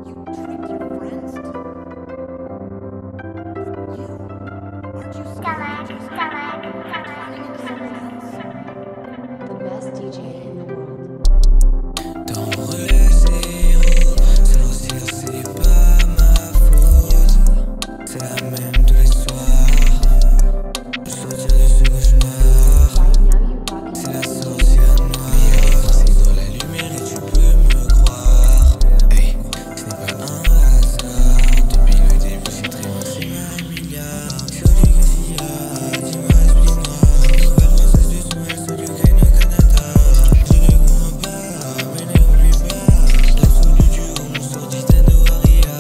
The best DJ in the world. Dans rue zéro, sortir c'est pas ma faute. C'est la même tous les soirs. Je sortir de ce cauchemar. Right now you're rocking. C'est la sorcière noire. Mais elle est coincée dans la lumière et tu peux me croire. Hey, ce n'est pas un hasard. Depuis le début c'est très loin, c'est ma milliard. Sur du Garcia, dis-moi, explique-moi. Nouvelle princesse du son, elle sort du Ukraine au Canada. Je ne comprends pas, mais n'oublie pas. L'absolu du haut, mon sort d'Itano Aria.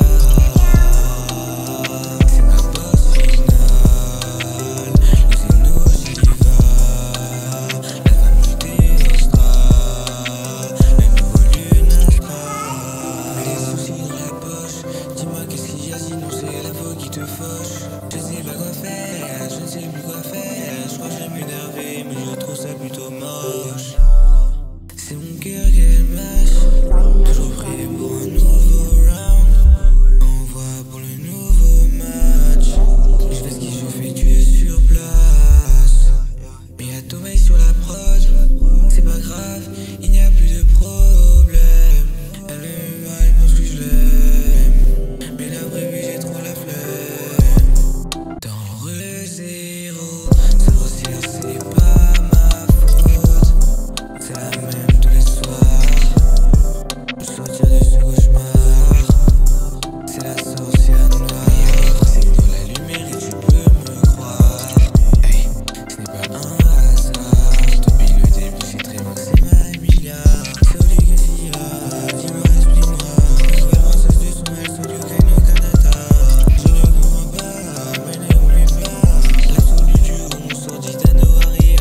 C'est ma bosse finale. Le Zeno Shiva. La femme du Désastra. Le nouveau Lunastra. Mais les soucis dans la poche. Dis-moi qu'est-ce qu'il y a, sinon c'est la faute qui te fauche. Je sais pas quoi faire, je ne sais plus quoi faire. Je crois que je vais m'énerver, mais je trouve ça plutôt moche. C'est mon cœur qu'elle mâche. Right now Toujours you're prêt rocking. pour un nouveau round. Envoie pour le nouveau match. Je fais ce qu'il je fais tuer sur place. Mais y'a Thomas sur la prod. C'est pas grave, il n'y a plus de problème. Elle me va, elle pense que je l'aime. Mais la vraie vie, j'ai trop la flemme. Dans rue zéro, sorcière c'est pas ma faute. C'est la même tous les soirs. Je sortir de ce cauchemar. C'est la sorcière noire. Elle est coincée dans la lumière et tu peux me croire. Hey, ce n'est pas un hasard. Depuis le début c'est très loin, c'est ma milliard. Sur du Garcia, dis-moi, explique-moi. Nouvelle princesse du son, elle sort du Ukraine au Canada. Je ne comprends pas, mais n'oublie pas. L'absolu du haut, mon sort d'Itano Aria.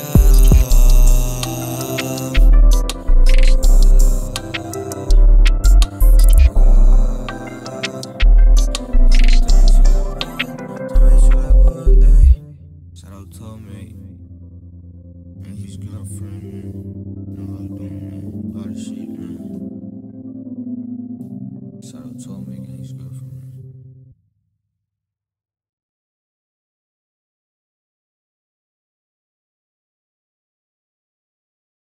Travaille sur la prod, hey. Shout out Tommy and his girlfriend, man. Know how I do, man. All the shit, man. Shout out Tommy.